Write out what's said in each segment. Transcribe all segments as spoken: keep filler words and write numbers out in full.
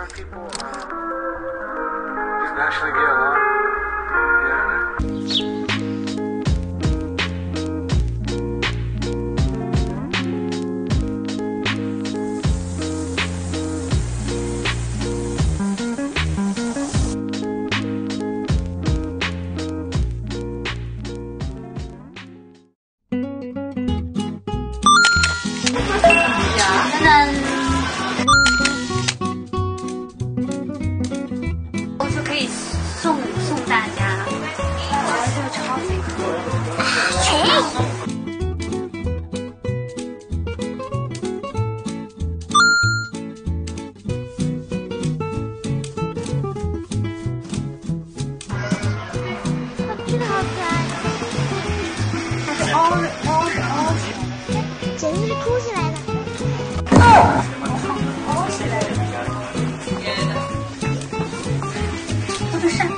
different people uh, just naturally get along. Yeah. 我就可以送送大家，我这个超级可这个好可爱， 它是凹凹是凹起来， 简直是凸起来的。 凹起来的，都是扇。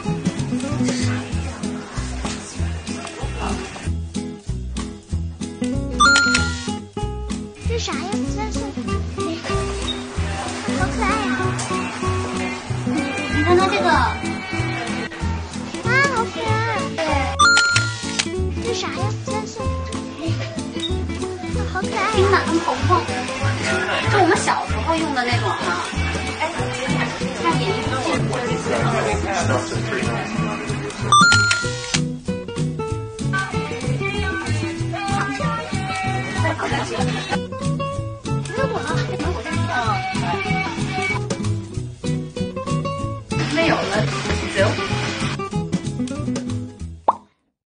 这啥呀？这是，好可爱呀！ 你看它这个， 啊，好可爱！对，这啥呀？这是，好可爱冰呀！ 满跟蓬蓬，就我们小时候用的那种哈。哎，看眼睛这。